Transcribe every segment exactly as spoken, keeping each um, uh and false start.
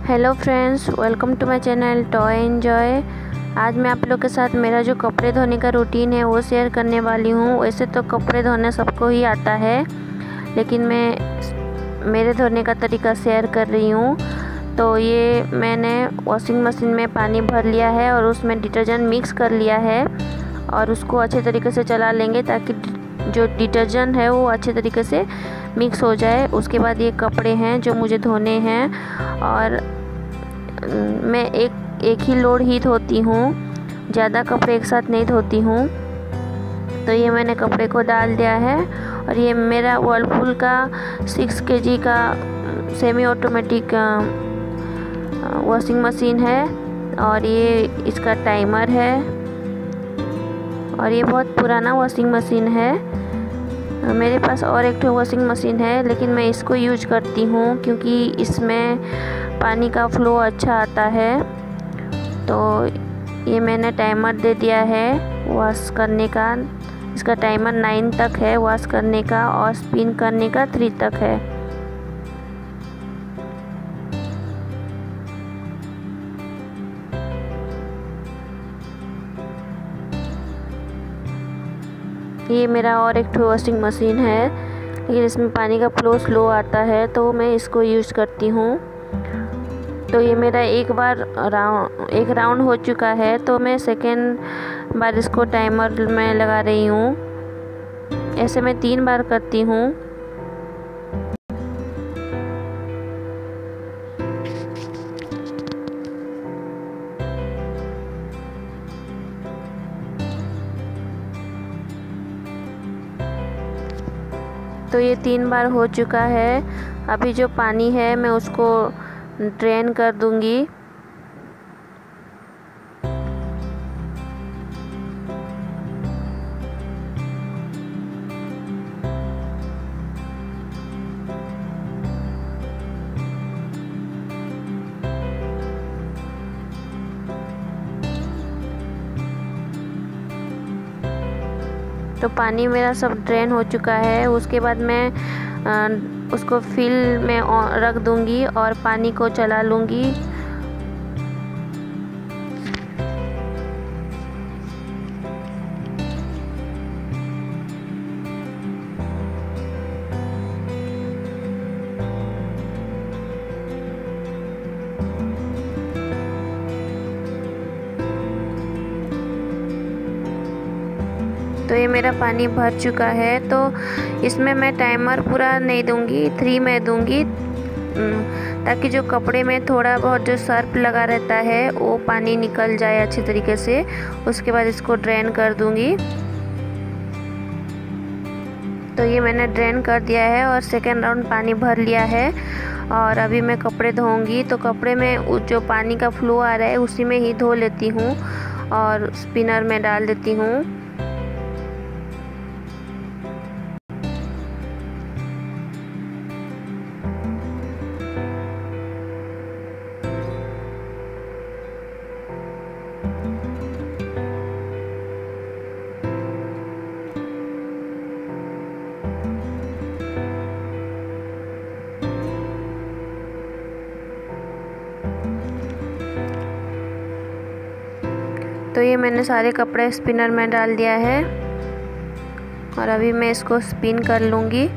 Hello friends, welcome to my channel toy enjoy. आज मैं आप लोग के साथ मेरा जो कपड़े धोने का रूटीन है वो शेयर करने वाली हूँ। वैसे तो कपड़े धोने सबको ही आता है, लेकिन मैं मेरे धोने का तरीका शेयर कर रही हूँ। तो ये मैंने वॉशिंग मशीन में पानी भर लिया है और उसमें डिटर्जेंट मिक्स कर लिया है और उसको अच्छे तरीके से चला लेंगे ताकि जो डिटर्जेंट है वो अच्छे तरीके से मिक्स हो जाए। उसके बाद ये कपड़े हैं जो मुझे धोने हैं और मैं एक एक ही लोड ही धोती हूँ, ज़्यादा कपड़े एक साथ नहीं धोती हूँ। तो ये मैंने कपड़े को डाल दिया है और ये मेरा वर्लपूल का सिक्स केजी का सेमी ऑटोमेटिक वॉशिंग मशीन है और ये इसका टाइमर है और ये बहुत पुराना वॉशिंग मशीन है। मेरे पास और एक ठो वॉशिंग मशीन है, लेकिन मैं इसको यूज करती हूँ क्योंकि इसमें पानी का फ्लो अच्छा आता है। तो ये मैंने टाइमर दे दिया है वॉश करने का। इसका टाइमर नाइन तक है वॉश करने का और स्पिन करने का थ्री तक है। ये मेरा और एक ठो वॉशिंग मशीन है, लेकिन इसमें पानी का फ्लो स्लो आता है तो मैं इसको यूज़ करती हूँ। तो ये मेरा एक बार राउंड एक राउंड हो चुका है, तो मैं सेकेंड बार इसको टाइमर में लगा रही हूँ। ऐसे मैं तीन बार करती हूँ। तो ये तीन बार हो चुका है। अभी जो पानी है मैं उसको ड्रेन कर दूंगी। तो पानी मेरा सब ड्रेन हो चुका है। उसके बाद मैं आ, उसको फिल में रख दूंगी और पानी को चला लूँगी। तो ये मेरा पानी भर चुका है। तो इसमें मैं टाइमर पूरा नहीं दूंगी, थ्री में दूंगी ताकि जो कपड़े में थोड़ा बहुत जो सर्फ लगा रहता है वो पानी निकल जाए अच्छे तरीके से। उसके बाद इसको ड्रेन कर दूंगी। तो ये मैंने ड्रेन कर दिया है और सेकेंड राउंड पानी भर लिया है और अभी मैं कपड़े धोऊंगी। तो कपड़े में जो पानी का फ्लो आ रहा है उसी में ही धो लेती हूँ और स्पिनर में डाल देती हूँ। तो ये मैंने सारे कपड़े स्पिनर में डाल दिया है और अभी मैं इसको स्पिन कर लूँगी।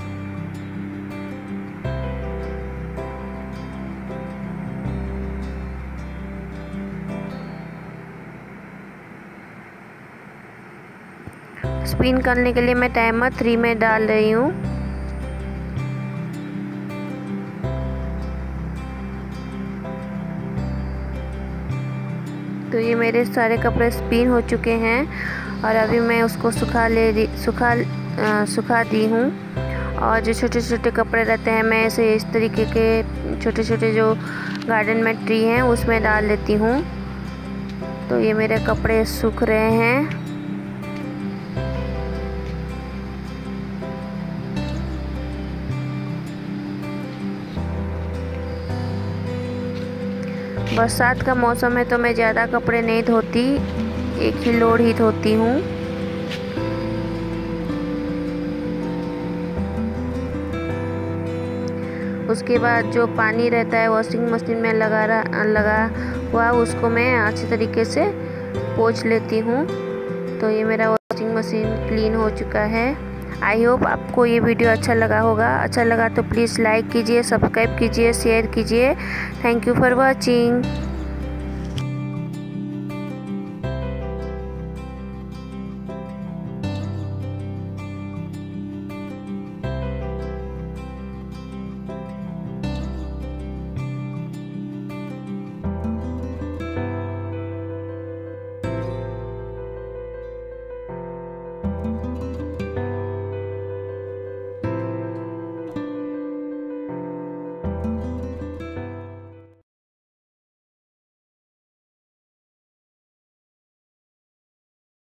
स्पिन करने के लिए मैं टाइमर थ्री में डाल रही हूँ। तो ये मेरे सारे कपड़े स्पिन हो चुके हैं और अभी मैं उसको सुखा ले सुखा आ, सुखा दी हूँ। और जो छोटे छोटे कपड़े रहते हैं मैं ऐसे इस तरीके के छोटे छोटे जो गार्डन में ट्री हैं उसमें डाल लेती हूँ। तो ये मेरे कपड़े सूख रहे हैं। बरसात का मौसम है तो मैं ज़्यादा कपड़े नहीं धोती, एक ही लोड ही धोती हूँ। उसके बाद जो पानी रहता है वॉशिंग मशीन में लगा रहा लगा हुआ उसको मैं अच्छे तरीके से पोंछ लेती हूँ। तो ये मेरा वॉशिंग मशीन क्लीन हो चुका है। आई होप आपको ये वीडियो अच्छा लगा होगा। अच्छा लगा तो प्लीज़ लाइक कीजिए, सब्सक्राइब कीजिए, शेयर कीजिए। Thank you for watching.